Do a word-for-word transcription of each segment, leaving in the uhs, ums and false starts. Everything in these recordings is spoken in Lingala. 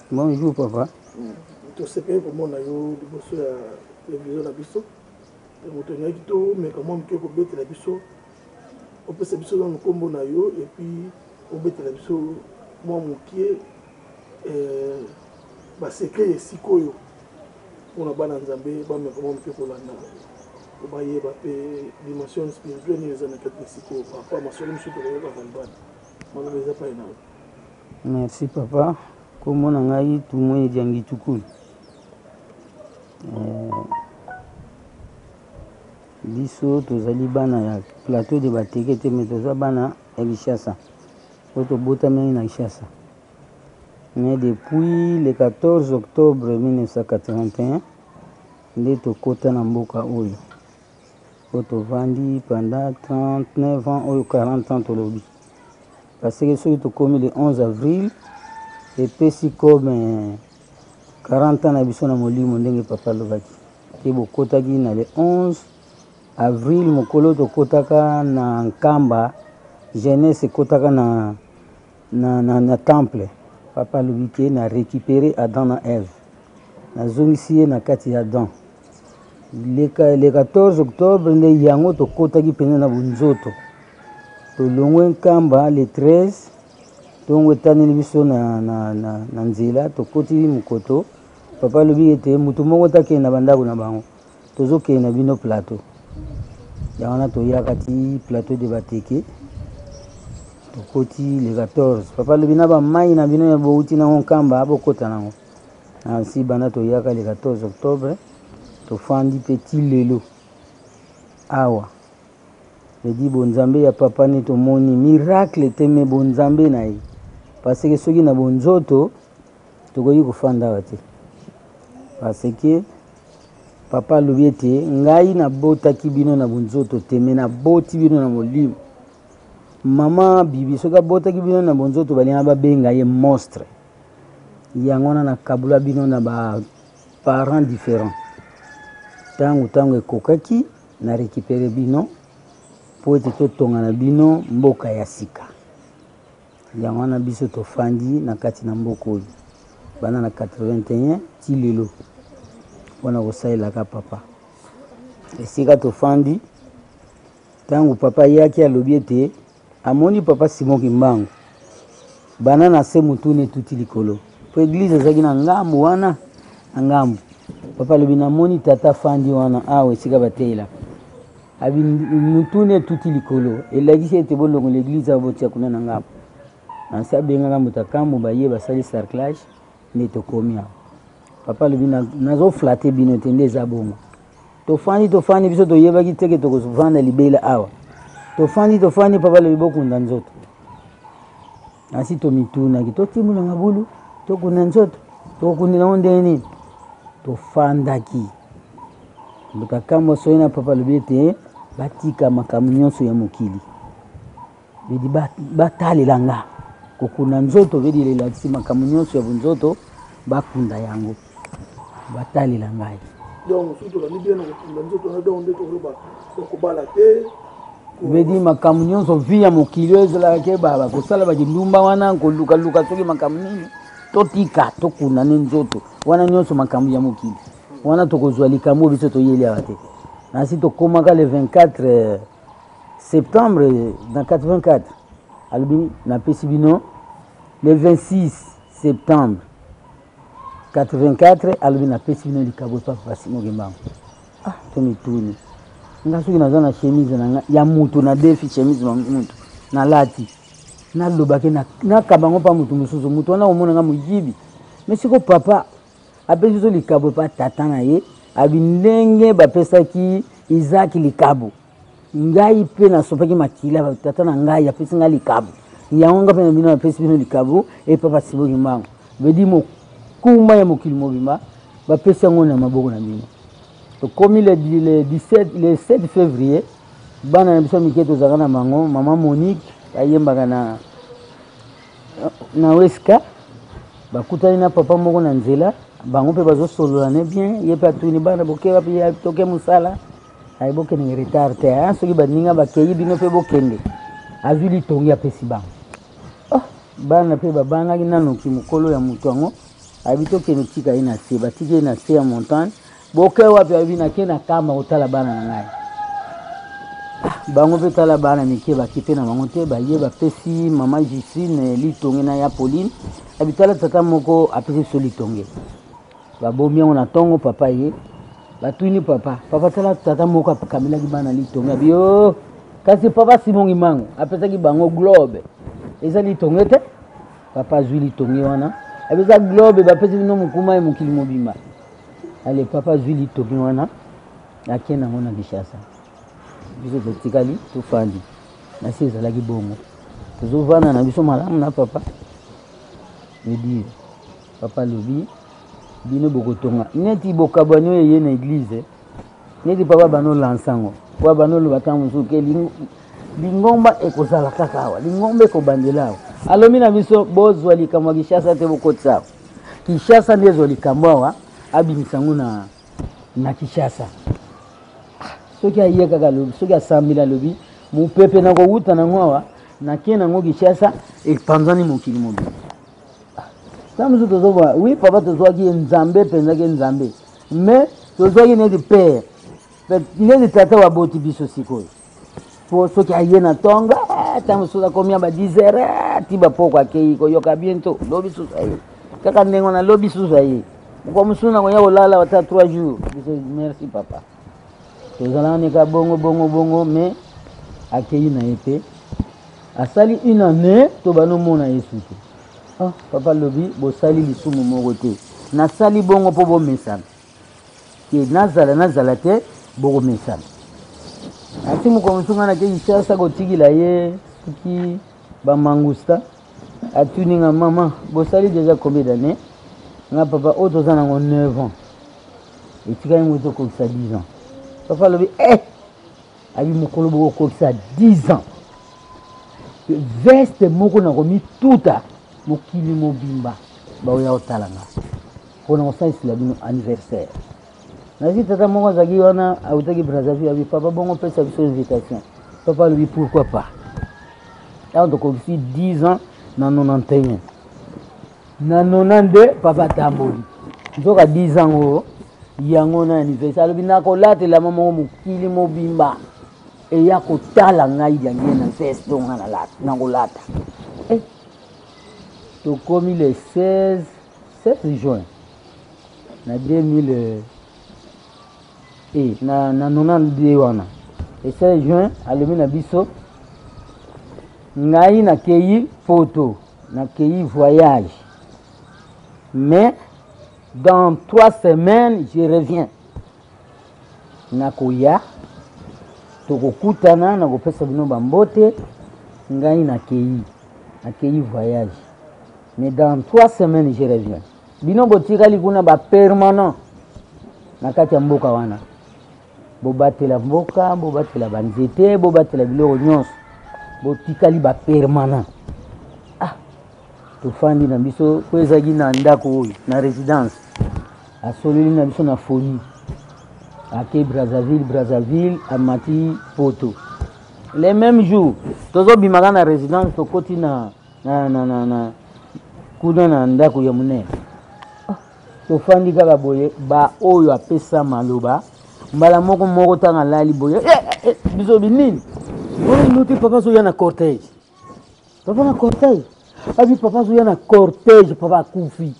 Bonjour papa. Tu sais bien comment on a eu des bosses à la télévision à Bissau. Et vous tenez tout, mais comment on peut mettre la Bissau. On peut se Bissau dans le combo na yo et puis on met la Bissau. Moi mon pied, bah c'est que c'est quoi yo. On a ban en Zambie, bah mais comment on peut pour la na. On va y avoir dimension spirituelle ni les années quatre-vingt-six par rapport à ma soeur monsieur que va vendre. Moi je vais pas énorme. Merci papa. Comment on a eu tout le monde est tout cool. Biso tozali bana ya plateau de bateke te mais toza bana ya Kinshasa. Oto botami na Kinshasa. Mais depuis le quatorze octobre mille neuf cent quatre-vingt-un, nde tokota na mboka oyo. Oto vandi pendant trente-neuf ans oyo quarante ans tolobi. Parce que soki tokomi le onze avril epesi comme quarante ans na biso na molimo ndenge papa lobaki. Ke bokotaki na le onze avril mokolo tokotaka na Nkamba jeunesse ekotaka na na na, na temple. Papa lobi ke na récupérer Adam na Ève. Nazongisi ye na kati ya Adam. Le, le quatorze octobre nde yango tokotaki pene na bunzoto. Tolongwe Nkamba le treize tongo etaneli biso na, na, na, na nzela tokoti mokoto. Papa lobi ete mutu moko takende na bandako na bango tozokende na bino plateau. Ya wana toyaka ti plateau de bateke tokoti le quatorze. Papa lobi na bamai na bino ya bouti na Nkamba bokota nango. Ainsi banda toyaka le quatorze octobre tofandi petit lelo awa. Edi bonzambe ya papa ne tomoni miracle teme bonzambe na ye. Parce que soki na bonzoto tokoki kofanda wa te. Parce que papa lobi ete ngai na botaki bino na bonzoto teme na boti bino na molimo. Mama bibi soki abotaki bino na bonzoto balinga babenga ye monstre. Yango na nakabula bino na ba parents différents. Tango tango ekokaki na récupérer bino po ete totonga na bino mboka ya sika. Yango na biso tofandi na kati na mboka oyo. Bana na quatre-vingt-un ti lelo. Wana kosalelaka papa. Esika tofandi tango papa yaki alobi ete amoni papa Simon Kimbangu. Bana na se mutune tuti likolo. Po église ezaki na ngambu wana na ngambu. Papa lobi na moni tata fandi wana awe esika batela. Abi mutune tuti likolo. Elaki ete bolongo l'église abotia kuna na ngambu. Na sa benga mutakambu baye basali cerclage ne tokomi awa. Papa lobi nazo flatter bino tende za bongo. Tofandi tofandi biso toyebaki teke tokozvanda libela awa. Tofandi tofandi papa lobi bokunda nzoto. Asi to mituna ki totimula ngabulu tokunda nzoto tokunda onde nini tofandaki. Mutakambu soina papa lobi ete batika makamu nyonso ya mokili. Bidi batalela nga kokunda nzoto vedi lelakisi makamu nyonso ya bunzoto bakunda yango batalela ngai. Donc surtout la libye na kokunda nzoto na donc ndeko roba kokobala te. Vedi makamu nyonso vi ya mokili ezala ke baba kosala bakindumba wana koluka luka soki makamu nini totika tokunda ne nzoto wana nyonso makamu ya mokili wana tokozwa likambo biso toyeli awa te. Nasi tokomaka le vingt-quatre septembre dans quatre-vingt-quatre. Alobi na pesi bino le vingt-six septembre quatre-vingt-quatre alobi na pesi bino likabo pa Simon Kimbangu. Ah to mituni. Nga soki naza na chemise na ya mutu na defi chemise na mutu na lati. Na lobake na na kabango pa mutu mususu mutu wana omona nga mujibi. Mais siko papa apesi so likabo pa tata na ye abi ndenge bapesaki Isaac likabo. Ngai pe na sopaki makila tata na ngai apesi nga likabo. Yango nga pe na bino apesi bino likabo e papa Simon Kimbangu. Vedi mo kuma ya mokili mobimba bapesi yango na maboko na bino. Tokomi le, le dix-sept le sept février bana na biso mike tozaka na bango mama Monique ayembaka na na Weska bakutani na papa moko na nzela bango pe bazosolola ne bien ye pe atuni bana bokeba pe toke musala ay bokende retard te ah soki baninga bakeyi bino pe bokende azuli tongi apesi bango oh bana pe babangaki nano ki mokolo ya mutu yango Habito que nous tika ina se, batike ina se ya montagne. Boke wapi abina kena kama utala bana na ngai. Bango pe tala bana mike bakite na bango te baye ba pesi mama Justine litonge na ya Pauline. Habitala tata moko apesi so litonge. Ba bomia ona tongo papa ye. Batwini papa. Papa tala tata moko akamela ki bana litonge. Bio kasi papa Simon Imango apesa ki bango globe. Eza litonge te. Papa zui litonge wana. Abeza globe bapesi bino mukuma e mukili mobimba. Allez papa zui litonge wana. Akena ngona Kinshasa. Biso totikali tofandi. Na si ezalaki bongo. Tozovana na biso malamu na papa. Me dire papa lobi bino bokotonga. Neti bokabano ye na église. Neti papa bano lansango. Papa bano lo batamu suke lingomba ekozala kakawa. Lingomba ekobandela. Alomi na biso bozwa likamwa Kinshasa te bokotsa. Kinshasa ndezo likamwa abimisango na na Kinshasa. Soki aye kaka lobi, soki asambila lobi, mupepe na kouta na ngwa na kena ngo Kinshasa epanzani mokili mobi. Tamuzo tozoba, oui papa tozwa ki nzambe penza ki nzambe. Mais tozwa ki neti père. Neti tata wa boti biso sikoyo. Po soki aye na tonga, tamuzo da komia ba dix heures, tiba poko akei ko yoka bientôt, lobi susa ye. Kaka ndengo na lobi susa ye. Ko musuna ko ya olala wata trois jours. Merci papa. Tozala neka bongo bongo bongo mais akei na ete asali une année to bano mona Yesu. Ah papa lobi bo sali lisumu moko te. Na sali bongo po bo mesana. Ke nazala nazala te bo mesana. Ati mo ko msunga na ke Kinshasa ko tigila ye ki ba mangusta. Atuni nga mama bo sali déjà combien d'années? Nga papa oto zana ngo neuf ans. Et tu gagnes moto ko ça dix ans. Papa lobi eh abi mokolo boko ko ça dix ans. Veste moko na komi tuta mokili mobimba ba oya otalanga. Kona osansi la bino anniversaire. Na si tata moko zaki wana autaki Brazzaville abi papa bongo pesa biso invitation. Papa lobi pourquoi pas. Là on ko fi dix ans na quatre-vingt-onze. Na quatre-vingt-douze papa tamboli. Nzoka dix ans o yango na anniversaire bina ko latela mama mokili mobimba e ya ko tala ngai yange na feste nga na lata na ko lata eh to komi le seize juin na deux mille eh na na quatre-vingt-douze wana le seize juin alomi na biso ngai na kei photo na kei voyage mais dans trois semaines, je reviens. Nakoya, tokokutana, nakopesa bino bambote, ngai nakei, nakei voyage. Mais dans trois semaines, je reviens. Bino botikali kuna ba permanent. Nakati ya mboka wana. Bobatela mboka, bobatela banzete, bobatela biloko nyonso. Botikali ba permanent. Tofandi na biso kwezaki na ndako oyo na résidence asoleli na biso na folie ake Brazzaville Brazzaville amati poto les mêmes jours tozo bimaka na résidence tokoti na na na na, na kuna na ndako ya munene tofandi kaka boye ba oyo apesa maloba mbala moko moko tanga lali boye eh, eh, biso binini oyo luti papa so ya na cortège papa na cortège. Abi papa zoya na cortège papa kufi.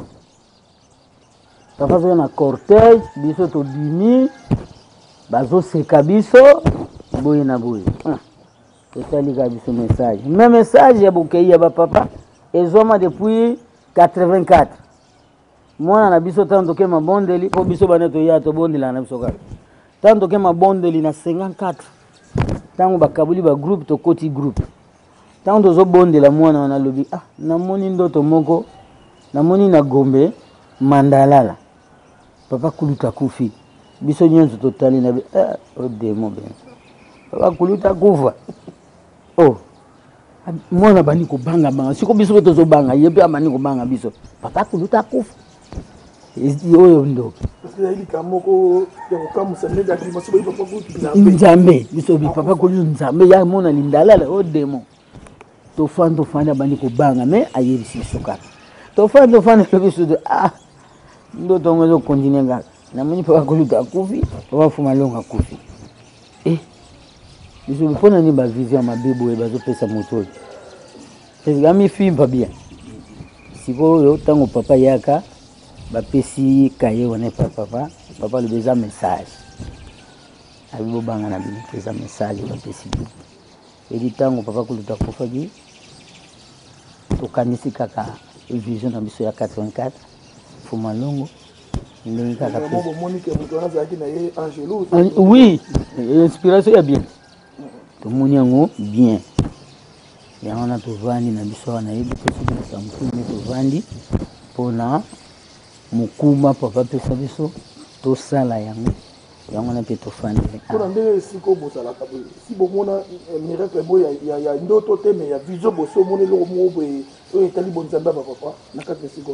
Papa zoya na cortège biso to dimi bazo seka biso boye na boye. Ah. Etali ka biso message. Même message ya bokei ya ba papa ezoma depuis quatre-vingt-quatre. Mwana na biso tanto ke mabondeli po biso bana to ya to bondela na biso ka. Tanto ke mabondeli na cinquante-quatre. Tango bakabuli ba groupe to koti groupe. Tant dozo bonde la mwana wana lobi ah namoni ndoto moko namoni na Gombe Mandalala papa kuluta kufi biso nyonso totali na ah o demo ben papa kuluta kufa oh mwana bani ko banga banga siko biso tozo banga yepe amani ko banga biso papa kuluta kufa ezi oyo ndo parce que ili kamoko ya kokamusa ndega ki maso ba papa kutu nzambe biso bi papa kuluta nzambe ya mona lindalala o demo tofanda tofanda bani ko banga mais ayebisi soka Tofa tofa ne lobi sudo ah ndo tongo zo continue nga na muni pa kuluta kufi wa fuma longa kufi eh biso pona ni ba vision mabebo e bazo pesa moto c'est gami fimba bien siko yo tango papa yaka ba pesi kaye wana pa papa papa le beza message abi bo banga na bini pesa message ba pesi et di tango papa kuluta kufa gi to kanisi kaka vision na biso ya quatre-vingt-quatre fuma longo ndenge kaka oui inspiration ya bien to moni yango bien yango na tovandi na biso wana yebi tosoki na sampume tovandi mpona mokuma papa pesa biso tosala yango yango na mpe tofandi mpona ndenge esika obosalaka boye si bomona miracle boye ya ndoto te me ya vision boso omona eloko moko boye oyo etali bonzambe ya bapapa na kati esika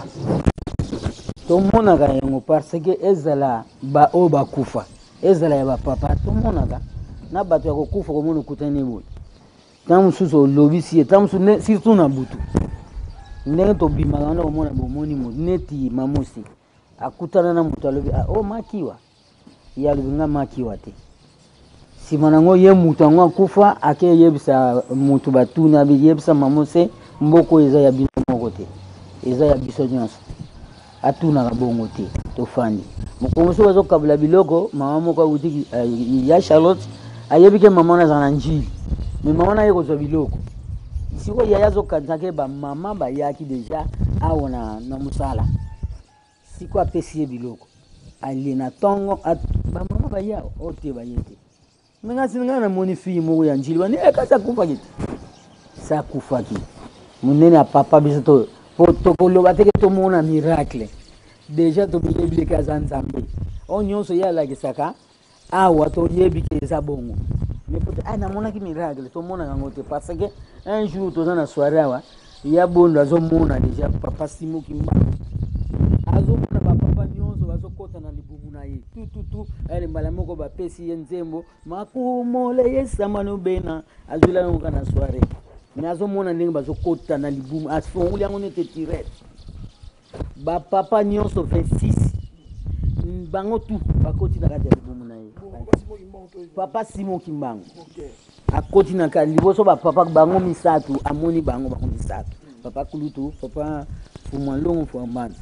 tomonaka yango parce que ezala baoyo bakufa ezala ya bapapa tomonaka na bato ya kokufa komona okutani boye ntango mosusu olobisi ye ntango mosusu surtout na butu ndenge tobimaka wana komona bomoni moto neti mamosi akutana na moto alobi o makiwa ye alobi nga makiwa te nsima nango ye moto yango akufa ake yebisa moto batuna yebisa mamosi mboko eza ya bino moko te eza ya biso nyonso atunaka bongo te tofandi mokongo so bazokabula biloko mama moko awuti ya Charlotte ayebi ke mama wana azala na njili me mama wana aye kozwa biloko siko yaya azokanisa ke bamama bayaki deja awa na mosala siko apesi ye biloko alie na ntongo bamama baya o te baye te me ngasi ngai namoni fille moko ya njili bani ekasi akufaki te sa akufaki monene ya papa biso to tokoloba teke tomona miracle deja toyebi leke aza nzambe oyo nyonso ye alakisaka awa toyebi ke eza bongo mais poto ai namonaki miracle tomonaka yango te parce que un jour toza na soirée awa ya bondo azomona deja papa simoki mbango azomona bapapa nyonso bazokota na libumu na ye tututu ere mbala moko bapesi ye nzembo makumole yesamba nobena azwila yango na soirée mais azomona ndenge bazokota na libumu afongoli yango nete tirete bapapa nyonso vingt-six bango tu bakoti na kati ya libumu na ye papa Simon Kimbango akoti na kati liboso bapapa bango misato amoni bango bango misato papa Kulutu papa Fumalongo Fuambanza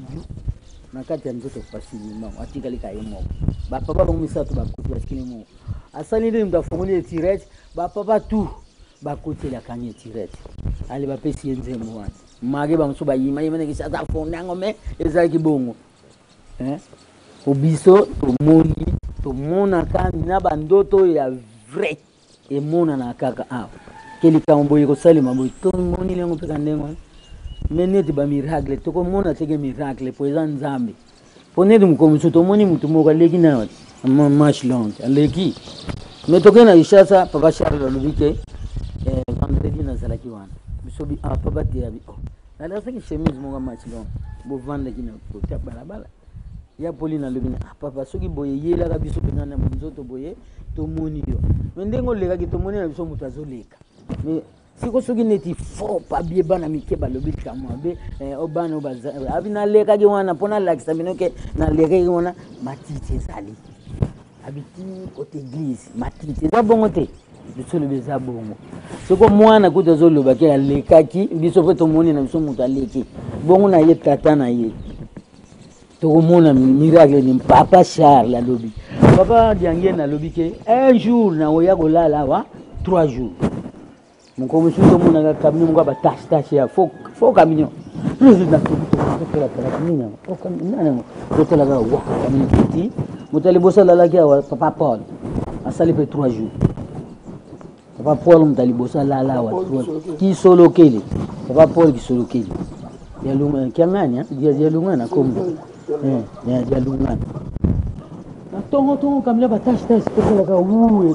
na kati ya nzoto pasi mbango atikali kaye moko bapapa bango misato bakoti basikili moko asali nde mtu afongoli tirete bapapa tu bakoti la kanye tirete ale bapesi ye nzembo wana mage bamosusu bayima yima nekisi aza fonde yango me ezalaki bongo obiso tomoni tomonaka na bandoto ya vrai emonana kaka awa kelikambo boye kosalema boye tomoni yango mpe ka ndenge wana me neti bamiracle tokomona teke miracle po eza nzambe po neti mokomiso tomoni motu moko aleki na marche longue aleki me tokei na Ishasa papa Charles alobi ke vendredi nazalaki wana biso bi papa te abi nalasaki chemise moko marche longue bovandaki na kota balabala ya Pauline alobi na papa soki boye yelaka biso mpenza na nzoto boye tomoni yo me ndenge olekaki tomoni na biso moto azoleka me siko soki neti fo pabie bana mike balobi likamwa be obana abi nalekaki wana mpo nalakisa bino ke nalekaki wana matiti ezali abiti kote église matiti eza bongo te biso lobi eza bongo soko mwana kuta azolobaki alekaki biso mpe tomoni na biso moto aleki bongo na ye tata na ye tokomona miracle ni papa Charles alobi papa Diangien alobi ke un jour na oya kolala awa trois jours mokomi su tomonaka camion moko batashe tashe ya fo camion totalaka wa camion kiti moto aliboso alalaki awa papa Paul asali mpe trois jours papa Paul moto aliboso alala awa kisolokeli papa Paul kisolokeli kiangani yalungana kombo yalungana natongo tongo kamila batashe tashe totalaka wuye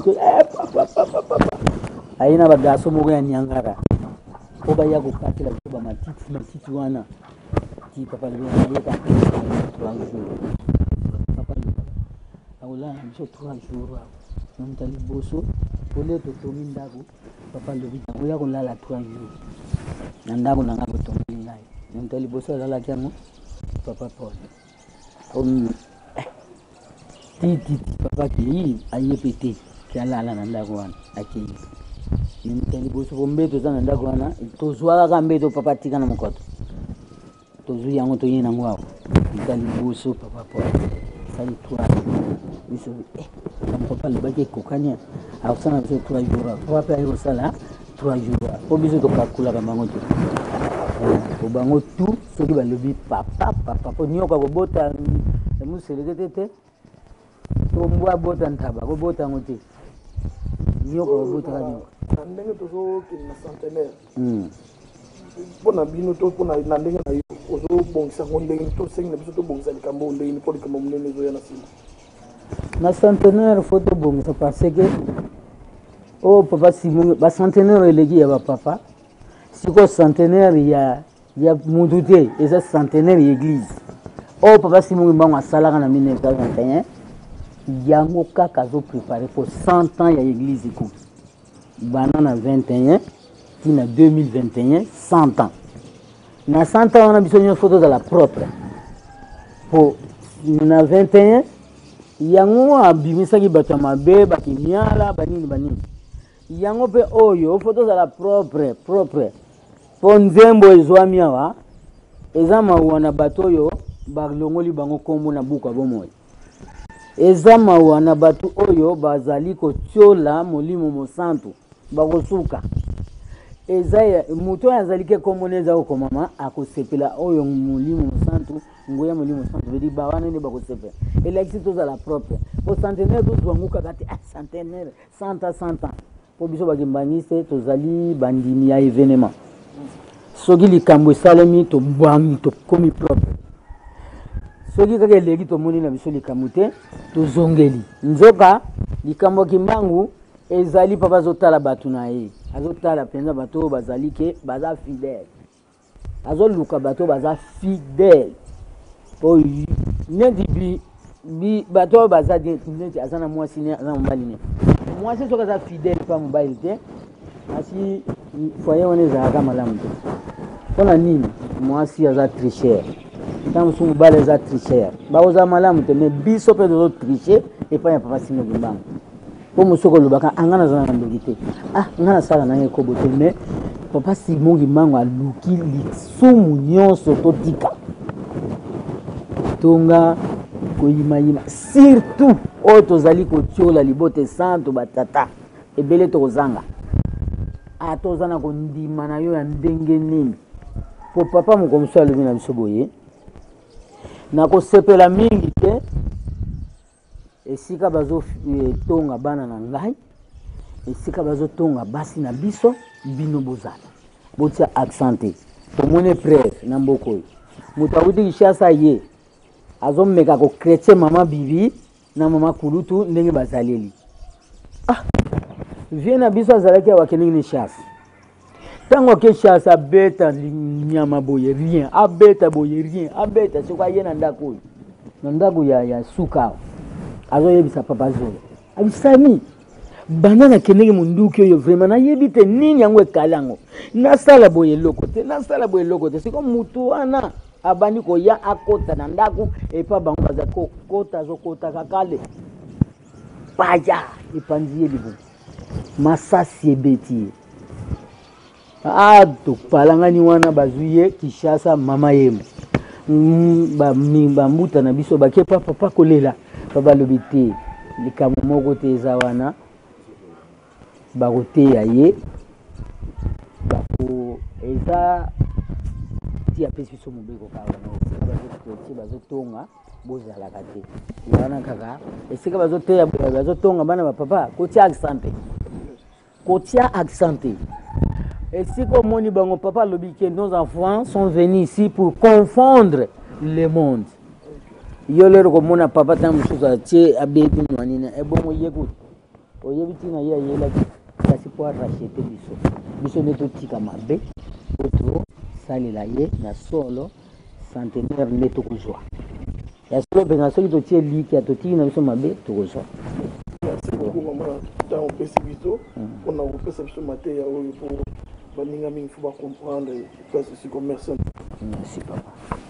aina bagaso moko ya nyangara po baya kokatela biso bamatiti matiti wana ti papa lebeka trois jours papa aolala na biso trois jours na moto liboso ole totongi ndako papa lobi oya kolala trois jours na ndako na nga botongeli ngai montali boso la kiango papa Paul om titi papa ki ayepete kala la nanda kwana aki montali boso bombeto za nanda kwana to zwala ka mbeto papa tika na mokoto to zu yango to yena ngwa montali boso papa Paul sali toi biso eh papa le baki kokanya au sana biso trois jours papa ayo sala trois jours po biso to kakula ka mango to ko bango tout soki balobi papa papa po nyoka ko bota musele tete to mbwa bota ntaba ko bota ngote nyoka ko bota ka nyoka ndenge to zo ki na centenaire hmm pona bino to pona na ndenge na yo ozo bongisa ko ndenge to senga biso to bongisa likambo ndenge po likambo munene zo ya na sima na centenaire photo bongisa parce que oh papa Simon ba centenaire elegi ya ba papa siko centenaire ya ya mudute eza centenaire église oh papa Simon mbango asalaka na mille neuf cent vingt et un yango kaka zo préparer pour cent ans ya église ko bana na vingt et un tina deux mille vingt et un cent ans na cent ans on a besoin de photo de la propre pour na vingt et un yango abimisaki bato mabe bakimiala banini banini yango pe oyo photo za la propre propre po nzembo ezwami awa eza mawa na bato oyo balongoli bango kombo na buku abomoyi eza mawa na bato oyo bazali kotiola molimo mosantu bakosuka eza moto oyo azali ke kombo neza okomama akosepela oyo molimo mosantu ngoya molimo mosantu vedi bawana nde bakosepela elakisi tozala propre po centenaire tozwangu kaka te centenaire cent ans cent ans po biso bakimbanise tozali bandimi ya événement soki likambo esalemi tobwangi tokomi propre soki kaka eleki tomoni na biso likambo te tozongeli nzoka likambo kimbangu ezali papa azotala bato na ye azotala mpenza bato oyo bazali ke baza fidèle azoluka bato oyo baza fidèle oyo neti bato oyo baza neti aza na mwasi ne aza na mobali ne mwasi soki aza fidèle mpa mobali te asi foye wana ezalaka malamu te mpona nini mwasi aza tricher ntango mosusu mobali aza tricher baoza malamu te mais biso mpe tozo tricher epai ya papa Simon Kimbangu po mosuku olobaka anga nazala na ndoki te ah nga nasala nange ekobo te mais papa Simon Kimbangu aluki lisumu nyonso totika tonga koyimayima surtout oyo tozali kotiola libote santo batata ebele tokozanga ata oza na kondima na yo ya ndenge nini po papa mokomoso alobi na biso boye nakosepela mingi te esika bazotonga bana na ngai esika bazotonga basi na biso bino bozala botia accente tomone preuve na mboka oyo moto akuti Kinshasa ye azomeka kokretien mama bibi na mama kulutu ndenge bazaleli ah vie na biso azalaki awakendenge ni chasse ntango ake chasse abeta nyama boye rien abeta boye rien abeta soki aye na ndako oyo na ndako ya, ya suka awa azoyebisa papa zolo abisami banda nakendenge monduki oyo vraiment nayebi te nini yango ekala yango nasala boye eloko te nasala boye eloko te siko mutu wana abandi koya akota na ndako epa bango baza kokota azokota kakale paya epanzi ye libu masasi ebeti ye ah topalangani wana bazwi ye Kinshasa mama yemo bambuta na biso bake papa papa kolela babalobi te likambo moko te eza wana bakoteya ye bako eza ti apesi biso mobeko kaka bazotonga bozalaka te wana kaka esika bazoteya bazotonga bana bapapa kotia accente kotia accente esika omoni bango papa alobi ke nos enfants sont venus ici pour confondre le monde yo lero komona papa ntango mosusu atie abeti nwanini ebongo ye kuti oyebi ntina ye ayelaki kasi po arachete biso biso nde totika mabe po tosalela ye na solo centenaire nde tokozwa ya solo mpenza soki totie liki ya totiki na biso mabe tokozwa ntango opesi biso mpona kopesa biso mateya oyo po baninga mingi fo bacomprendre place esi commerçant merci papa.